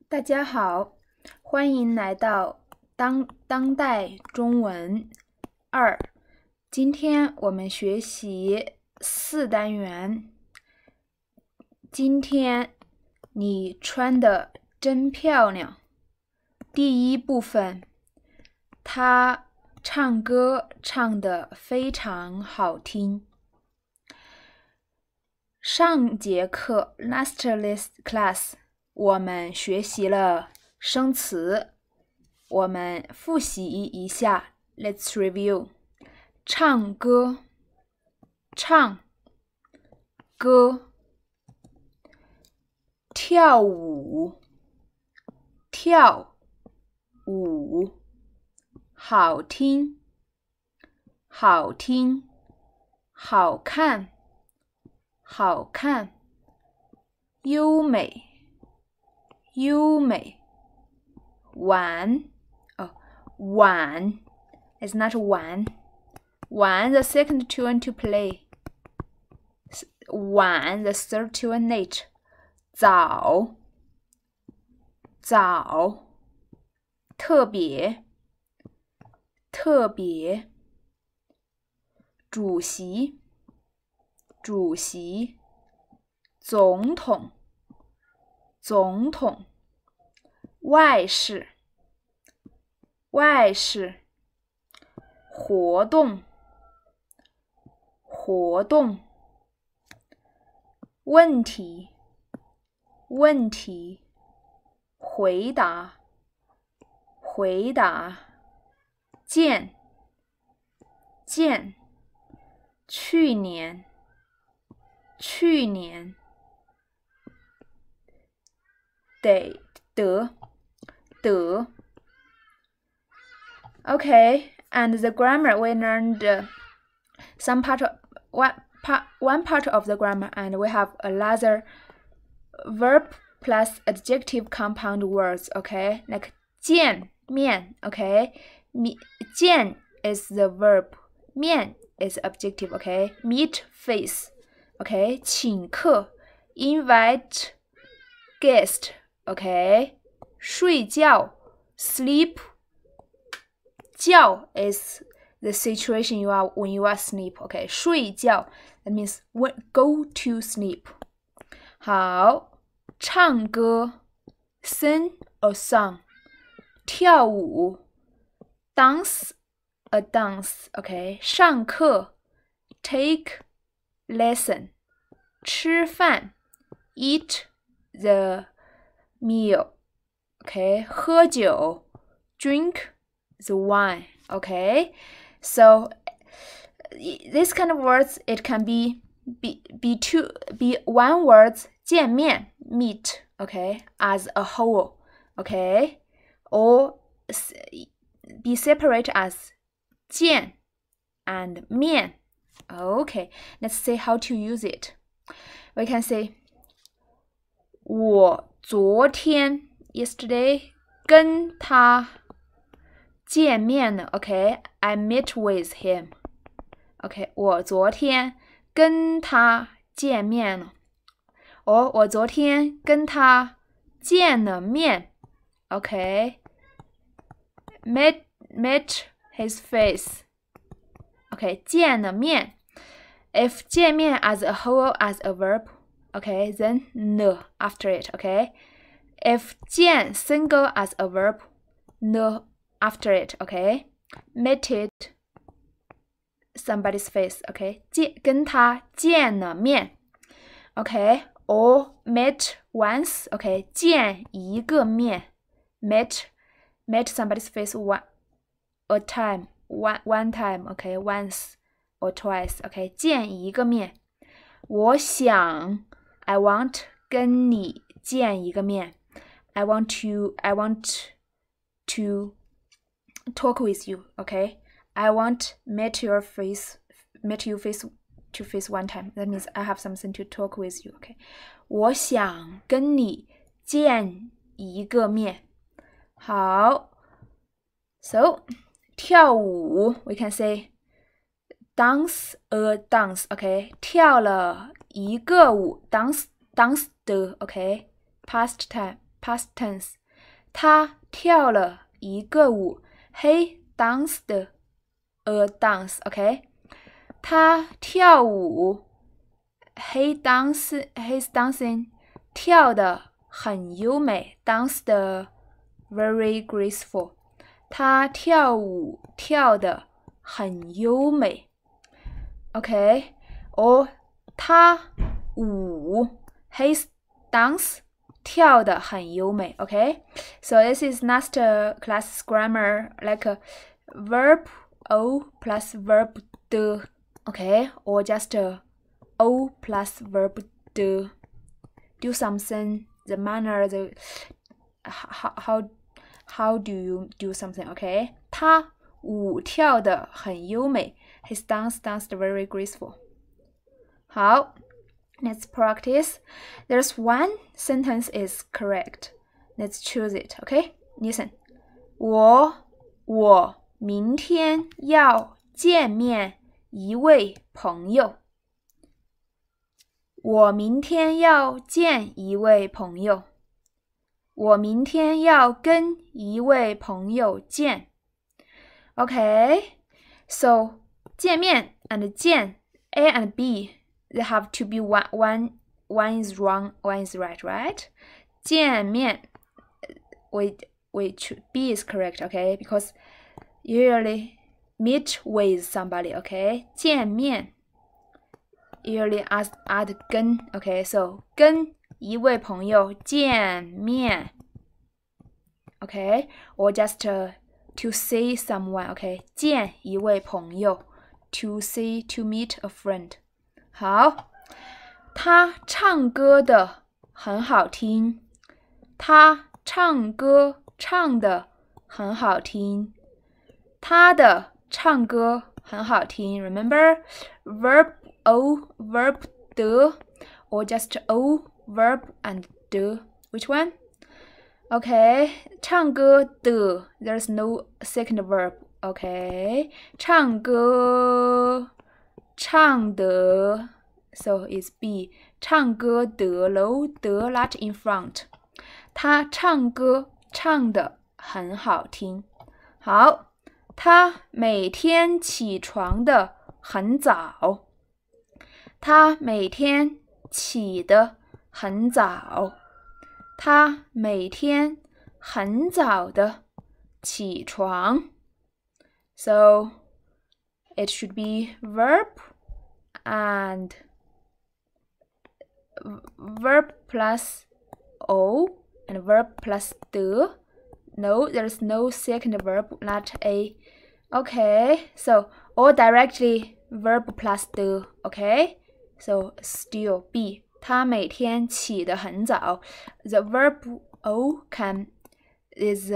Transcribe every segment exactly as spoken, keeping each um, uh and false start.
大家好，欢迎来到当当代中文二。今天我们学习四单元。今天你穿的真漂亮。第一部分，他唱歌唱得非常好听。上节课 last class 我们学习了生词，我们复习一下 Let's review。 唱歌，唱歌。跳舞，跳舞。好听，好听。好看，好看。优美，优美。玩，哦，玩 is not one. 玩 the second tune to play. 玩 the third tune late. 早，早。特别，特别。主席，主席。总统，总统。外事，外事。活动，活动。问题，问题。回答，回答。见，见。去年，去年。得，得，得。Okay, and the grammar we learned uh, some part of one part one part of the grammar, and we have another verb plus adjective compound words. Okay, like 见面. Okay, 见 is the verb, 面 is adjective. Okay, meet face. Okay, 请客 invite guest. Okay, 睡觉 sleep. 觉 is the situation you are when you are asleep. Okay, 睡觉 that means when, go to sleep. 好，唱歌 sing a song. 跳舞 dance a dance. Okay, 上课 take lesson. 吃饭 eat the meal. Okay, 喝酒 drink the wine. Okay, so this kind of words, it can be be be two be one words 见面 meet. Okay, as a whole. Okay, or be separate as 见 and 面. Okay, let's see how to use it. We can say 我昨天 yesterday 跟他见面了 OK, I met with him. OK, 我昨天跟他见面了。哦，我昨天跟他见了面。OK, met, met his face. OK, 见了面。If 见面 as a whole as a verb, OK, then ne after it. OK, if 见 single as a verb, ne after it. Okay, met it somebody's face. Okay, 见跟他见了面。Okay, or met once. Okay, 见一个面 met met somebody's face one a time one one time. Okay, once or twice. Okay, 见一个面。我想 I want 跟你见一个面。I want to I want to talk with you. Okay, I want meet your face meet you face to face one time. That means I have something to talk with you. Okay, 我想跟你见一个面。好， so 跳舞 we can say dance a dance. Okay, 跳了一个舞 dance danced. Okay, past time past tense 他跳了一个舞。He danced a dance. OK， 他跳舞。He dance, he's dancing. 跳的很优美。Danced very graceful. 他跳舞跳的很优美。OK， or 他舞 his dance 跳的很优美。OK， so this is last class grammar like a verb o plus verb de. OK, or just a o plus verb de. Do something, the manner, the how how how do you do something? OK， 他舞跳的很优美。His dance danced very graceful. 好 let's practice. There's one sentence is correct. Let's choose it. OK, listen. 我我明天要见面一位朋友。我明天要见一位朋友。我明天要跟一位朋友见。Okay, so 见面 and 见 A and B, they have to be one, one, one is wrong, one is right, right? 见面 wait, wait, B is correct, okay? Because usually meet with somebody, okay? 见面 usually add, add 跟 okay? So 跟一位朋友见面 okay? Or just uh, to see someone, okay? 见一位朋友 to see, to meet a friend. 好，他唱歌的很好听。他唱歌唱的很好听。他的唱歌很好听。Remember verb o, verb de, or just o, verb and de. Which one? Okay, 唱歌的 there's no second verb. Okay, 唱歌唱的 so it's B. 唱歌的楼的 that in front. 他唱歌唱的很好听。好，他每天起床的很早。他每天起得很早。他每天很早的起床。So it should be verb and verb plus o and verb plus de. No, there's no second verb, not a. Okay, so or directly verb plus de. Okay, so still B. 他每天起得很早。The verb o can is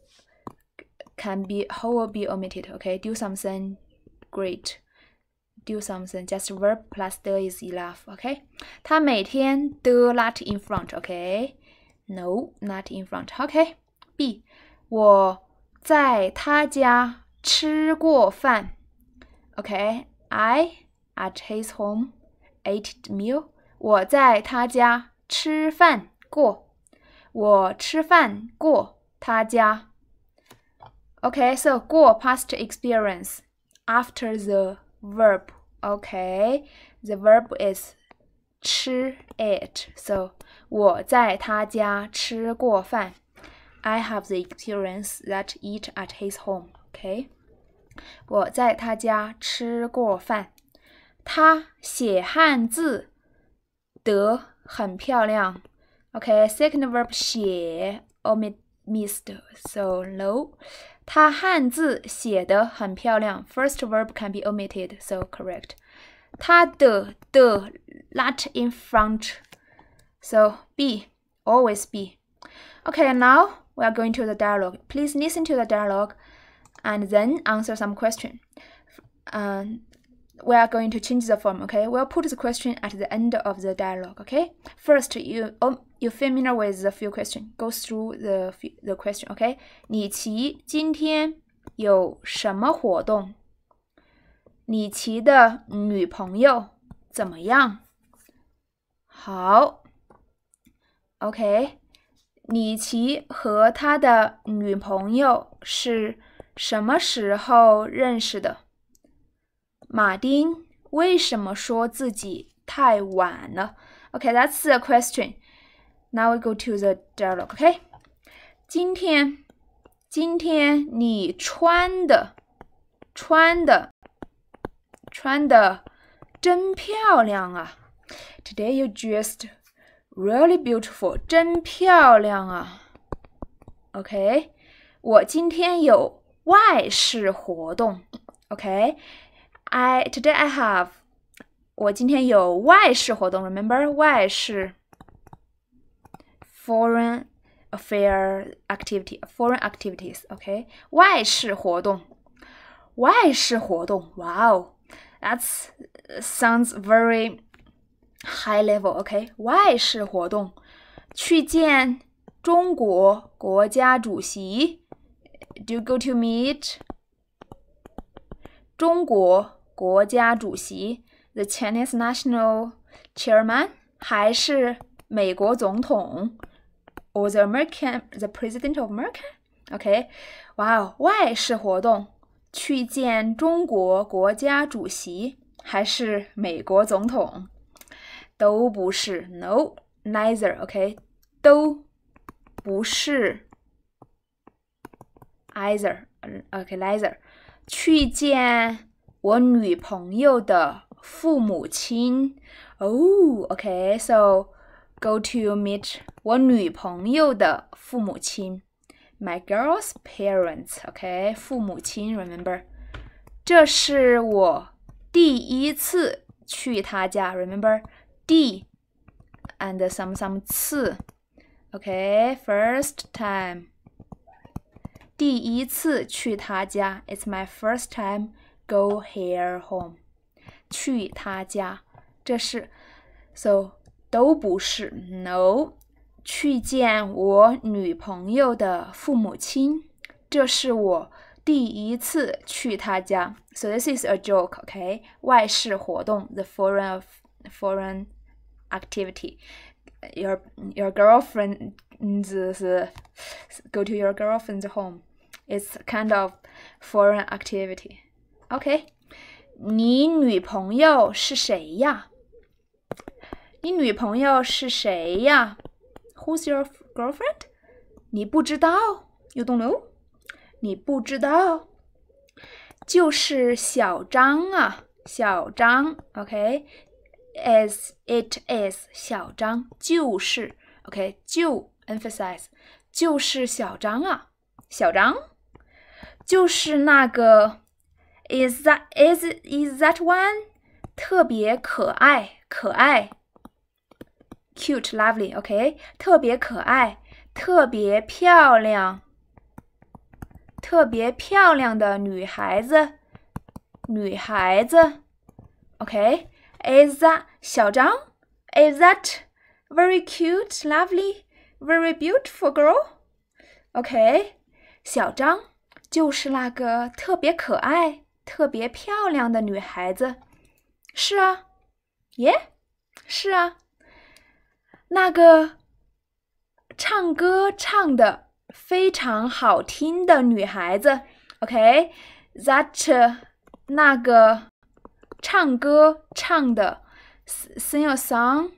can be how will be omitted. Okay, do something great. Do something. Just verb plus de is enough. Okay. 他每天的 not in front. Okay. No, not in front. Okay. B. 我在他家吃过饭。Okay. I at his home ate meal. 我在他家吃饭过。我吃饭过他家。Okay, so 过 past experience after the verb. Okay, the verb is 吃 ate. So 我在他家吃过饭。I have the experience that eat at his home. Okay, 我在他家吃过饭。他写汉字得很漂亮。Okay, second verb 写 omit missed. So no. 他汉字写得很漂亮。First verb can be omitted, so correct. 他的的 not in front. So B, always B. Okay, now we are going to the dialogue. Please listen to the dialogue and then answer some question. Um, we are going to change the form, okay? We'll put the question at the end of the dialogue, okay? First, you, oh, you're familiar with the few questions. Go through the, the question, okay? 李琦今天有什么活动？李琦的女朋友怎么样？好 ，OK. 李奇和他的女朋友是什么时候认识的？马丁为什么说自己太晚了？ Okay, that's the question. Now we go to the dialogue, okay? 今天今天你穿的穿的穿的真漂亮啊 Today you dressed really beautiful 真漂亮啊 OK 我今天有外事活动 OK I, Today I have 我今天有外事活动 Remember 外事 Foreign affair activity Foreign activities OK 外事活动外事活动 Wow That sounds very high level, OK? 外事活动，去见中国国家主席。Do you go to meet 中国国家主席 the Chinese national chairman 还是美国总统 or the American the president of America? OK? Wow, 外事活动。去见中国国家主席还是美国总统？都不是 No, neither, OK? 都不是 Either, OK, neither 去见我女朋友的父母亲 Oh, OK, so go to meet 我女朋友的父母亲My girl's parents, OK? 父母亲 remember? 这是我第一次去他家 remember? 第 and some some 次 OK? First time 第一次去他家 It's my first time go here home 去他家这是 So 都不是 No去见我女朋友的父母亲，这是我第一次去他家。So this is a joke, okay? 外事活动 the foreign foreign activity. Your your girlfriend go to your girlfriend's home. It's kind of foreign activity. Okay? 你女朋友是谁呀？你女朋友是谁呀？Who's your girlfriend? 你不知道 You don't know? 你不知道就是小张啊小张 OK As it is 小张就是 OK 就 emphasize 就是小张啊小张就是那个 Is that, is, is that one? 特别可爱可爱Cute, lovely, OK? 特别可爱，特别漂亮，特别漂亮的女孩子，女孩子 OK? Is that 小张 Is that very cute, lovely, very beautiful girl? OK? 小张就是那个特别可爱，特别漂亮的女孩子。是啊，耶，是啊。那个唱歌唱的非常好听的女孩子 OK That、uh, 那个唱歌唱的 Sing a song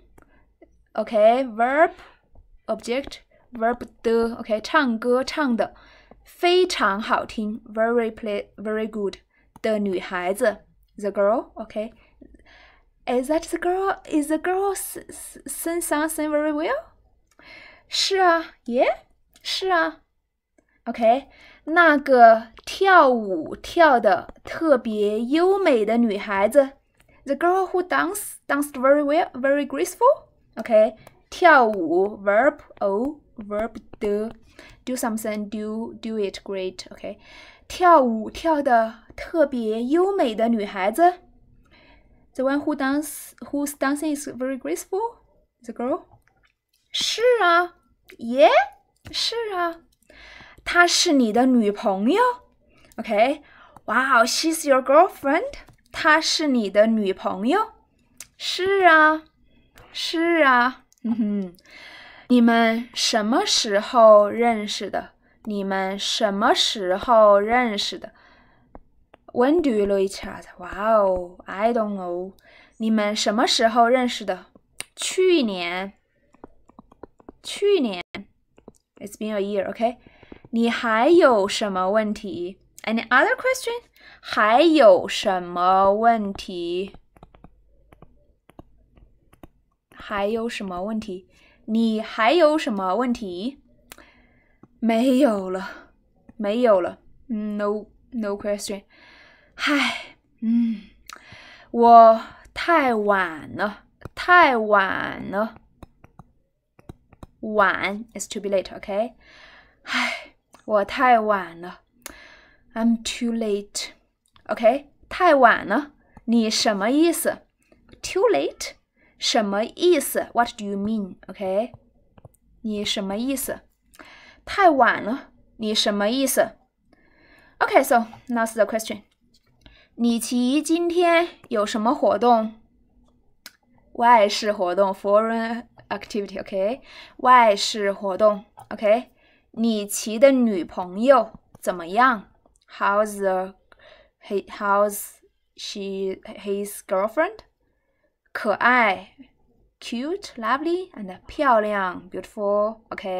OK Verb Object Verb 的 OK 唱歌唱的非常好听 Very play, very good 的女孩子 The girl OK Is that the girl? Is the girl sing something very well? 是啊，耶、yeah? 是啊。OK， 那个跳舞跳的特别优美的女孩子 ，the girl who danced danced very well, very graceful. OK， 跳舞 verb o verb 的 do something do do it great. OK， 跳舞跳的特别优美的女孩子。The one who dance, whose dancing is very graceful, the girl. 是啊，耶、yeah? 是啊，她是你的女朋友 ，OK？ Wow, she's your girlfriend. 她是你的女朋友。是啊，是啊，嗯哼。 你们什么时候认识的？你们什么时候认识的？ When do you know each other? Wow, I don't know. 你们什么时候认识的？去年。去年。It's been a year, okay? 你还有什么问题？ Any other question? 还有什么问题？还有什么问题？你还有什么问题？没有了，没有了。No, no question. 嗨，嗯，我太晚了，太晚了。晚 is to be late, okay? 唉，我太晚了。I'm too late. Okay? 太晚了，你什么意思？ Too late? 什么意思 ？What do you mean? Okay? 你什么意思？太晚了，你什么意思 ？Okay, so now's the question. 你奇今天有什么活动？外事活动 ，foreign activity, OK？ 外事活动 ，OK？ 你奇的女朋友怎么样 ？How's the how's she his girlfriend？ 可爱 ，cute, lovely, and 漂亮 ，beautiful,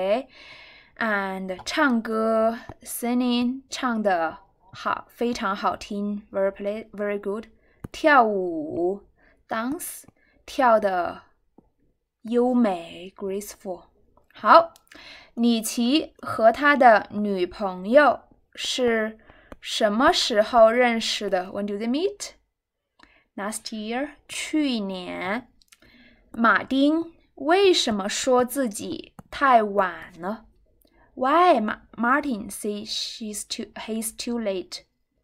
OK？And 唱歌 singing 唱的好，非常好听 ，very play very good。跳舞 dance 跳的优美 graceful。好，李琦和他的女朋友是什么时候认识的 ？When do they meet? Last year， 去年。马丁为什么说自己太晚了 ？Why Martin says she's too he's too late?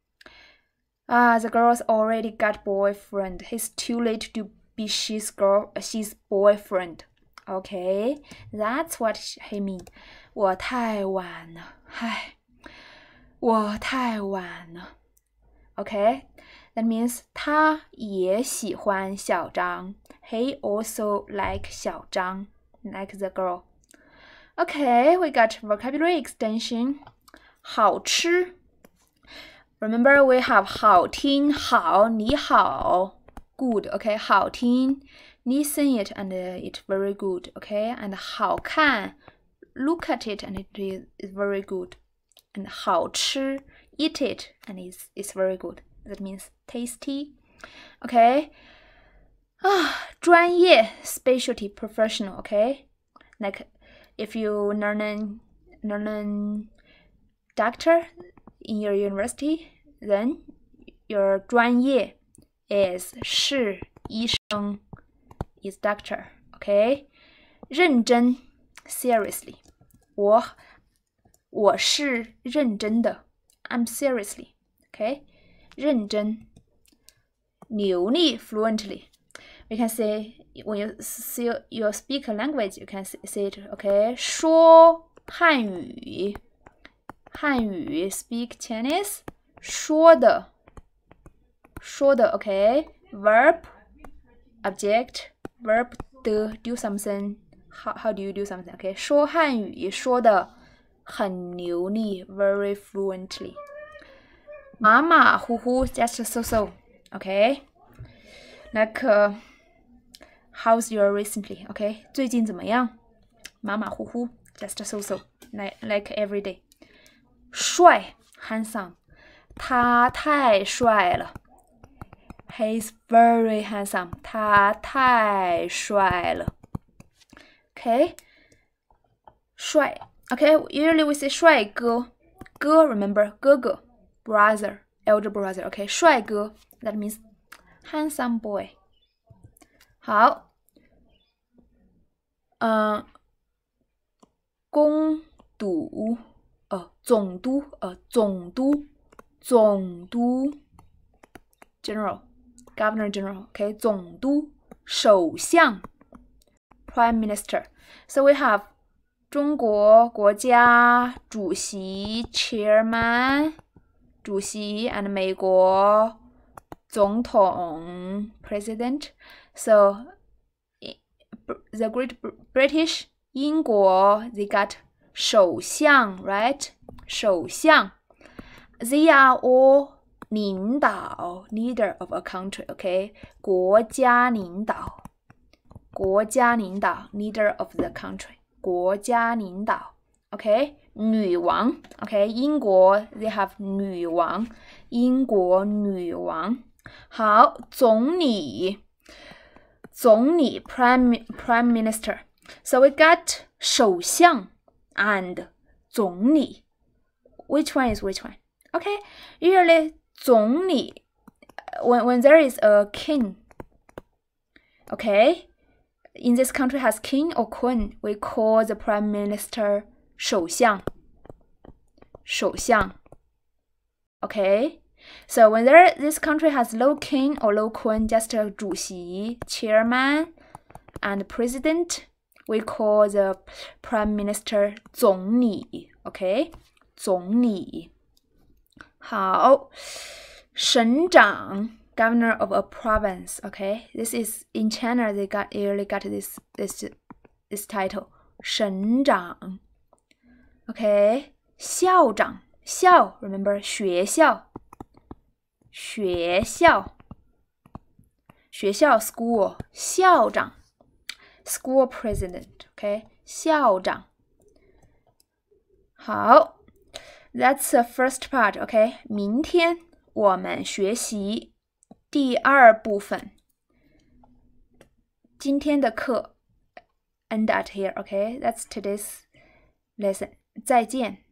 Ah, the girl's already got boyfriend. He's too late to be she's girl she's boyfriend. Okay, that's what he mean. 我太晚了，唉，我太晚了。Okay, that means 他也喜欢小张。He also like 小张 like the girl. Okay, we got vocabulary extension. 好吃。Remember, we have 好听，好，你好 good, okay? 好听 listen it and it's very good, okay? And 好看 look at it and it is very good. And 好吃 eat it and it's, it's very good. That means tasty, okay? 啊，专业 specialty professional, okay? Like if you learn learn doctor in your university, then your 专业 is 是医生 is doctor, okay? 认真 seriously. 我我是认真的 I'm seriously, okay? 认真流利 fluently. We can say when you see you speak a language, you can say it, okay? 说汉语汉语 speak Chinese 说的说的 okay? Verb object verb 的 do something how, how do you do something, okay? 说汉语说的很流利 very fluently. 马马虎虎 just so so, okay? Like uh, how's your recently, okay? 最近怎么样？马马虎虎 just so so, like, like every day. 帅 handsome 他太帅了 He's very handsome 他太帅了 Okay 帅 Okay, usually we say 帅哥哥 remember 哥哥 brother, elder brother, okay 帅哥 that means handsome boy 好嗯、呃、攻读呃，总督，呃，总督，总督 ，general, governor general, okay, 总督，首相 ，prime minister. So we have 中国国家主席 chairman 主席 and 美国总统 president. So the Great British 英国 they got 首相 right 首相 they are all 领导 leader of a country okay 国家领导国家领导 leader of the country 国家领导 okay 女王 okay 英国 they have 女王英国女王好总理总理 prime, prime minister so we got 首相 and 总理 which one is which one okay usually 总理 when, when there is a king okay in this country has king or queen we call the prime minister 首相首相 okay so when there this country has no king or no queen just a 主席 chairman and president we call the prime minister 总理 okay 总理好省长 governor of a province okay this is in China they got usually got this this this title 省长 okay 校长校 remember 学校学校学校 school 校长 school president okay 校长好 that's the first part okay 明天我们学习第二部分今天的课 end at here okay that's today's lesson 再见